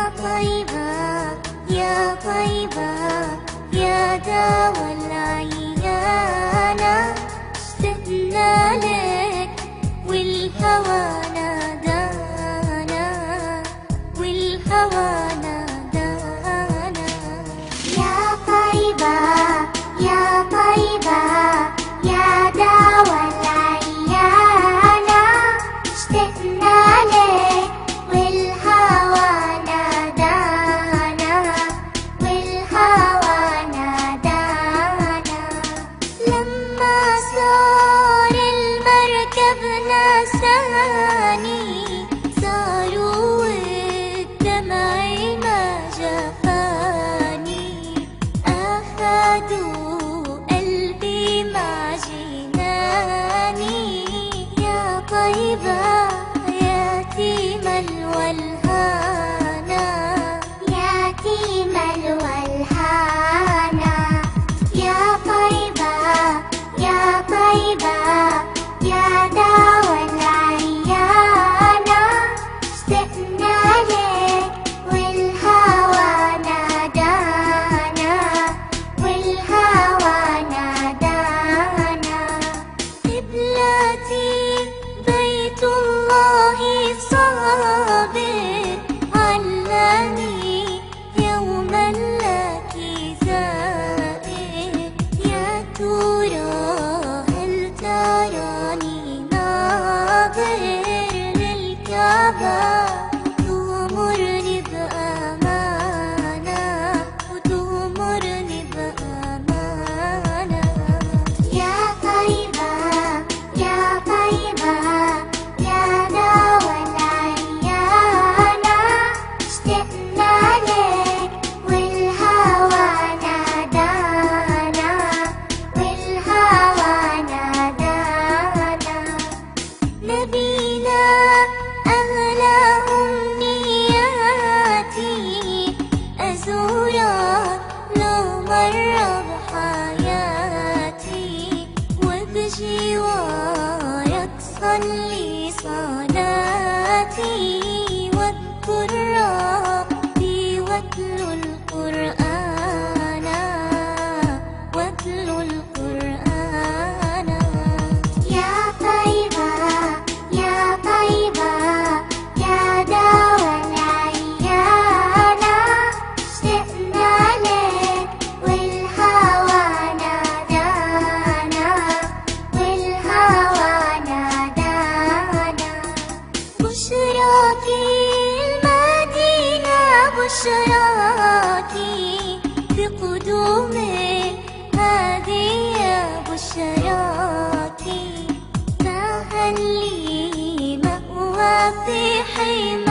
طيبة يا طيبة يا دوا العيانة، اشتقنا لك والهوى نادانا، والهوى نادانا. يا طيبة يا طيبة يا دوا العيانة، اشتقنا لك والهوى نادانا، والهوى نادانا. لما صار المركب نساني، صاروا والدمع ما جفاني، أخذوا قلبي مع جناني. يا طيبة يتيم الولهانا، يتيم الولهانا. يا طيبة يا طيبة يا دوا العيانة، اشتقنا لك والهوى نادانا، والهوى نادانا. قبلتي بيت الله صابر، علاني يوما لك زائر. يا ترى هل تراني ناظر للكعبة، وتغمرني بأمانة، وتغمرني بأمانة. يا طيبة يا طيبة يا دوا العيانة، اشتقنا لك والهوى نادانا، والهوى نادانا. نبينا أغلى أمنياتي، أزورك لو مرة بحياتي، وبجوارك صلي صلاتي، واذكر ربي واتلو القرآن، واتلو القرآن. يا طيبة يا طيبة يا دوا العيانة، اشتقنا لك والهوى نادانا، والهوى نادانا. بشراكي المدينة، بشراكي بقدومك هذه يا بشراكي، فهل لي مأوى في حماك